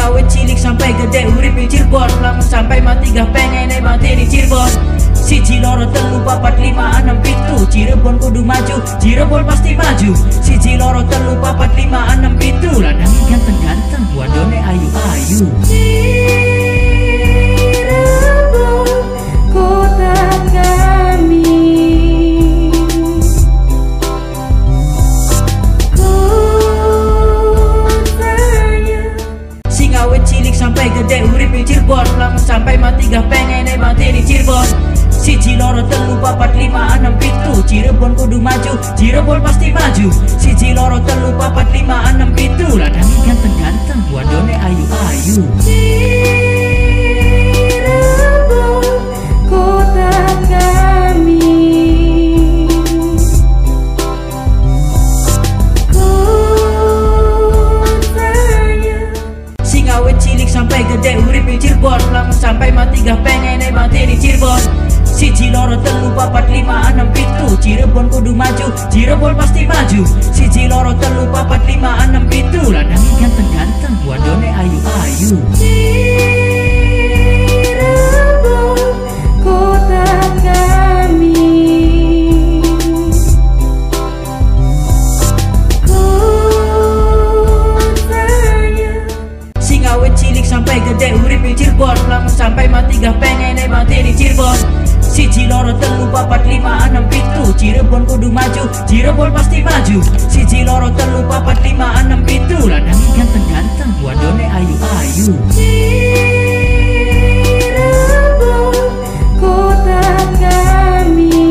Awet cilik sampai gede urip di Cirebon, lamun sampai mati gak pengen mati di Cirebon. Siji loro telu papat lima enam pitu, Cirebon kudu maju, Cirebon pasti maju. Siji loro telu papat lima enam pitu, lanangi ganteng-ganteng, wadone ayu-ayu. Cirebon kota kami, awet cilik sampai gede urip di Cirebon, lamun sampai mati gak pengen mati di Cirebon. Siji loro telu papat lima enam pitu, Cirebon kudu maju, Cirebon pasti maju. Siji loro telu papat lima enam pitu, lanangi ganteng-ganteng, wadone ayu-ayu. Cirebon kota kami, awet cilik sampai gede urip di Cirebon, lamun sampai mati gak pengen mati di Cirebon. Siji loro telu papat lima enam pitu, Cirebon kudu maju, Cirebon pasti maju. Siji loro telu papat lima enam pitu, lanangi ganteng-ganteng, wadone ayu-ayu. Cirebon kota kami, awet cilik sampai gede urip di Cirebon, lamun sampai mati gak pengen mati di Cirebon. Siji loro telu papat lima enam pitu, Cirebon kudu maju, Cirebon pasti maju. Siji loro telu papat lima enam pitu, lanangi ganteng-ganteng, wadone ayu-ayu. Cirebon kota kami,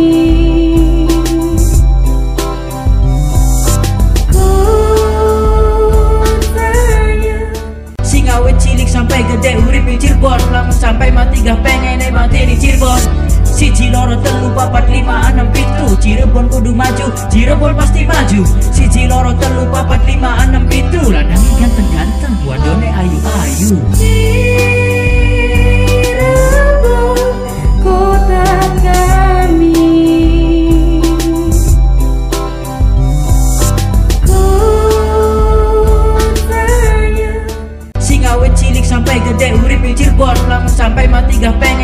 awet cilik sampai gede urip di Cirebon, lamun sampai mati gak pengen mati di Cirebon. Siji loro telu papat lima enam pitu, Cirebon kudu maju, Cirebon pasti maju. Siji loro telu papat lima enam pitu, lanangi ganteng-ganteng, wadone ayu-ayu. Cirebon kota kami, awet cilik sampai gede urip di Cirebon, lamun sampai mati gak pengen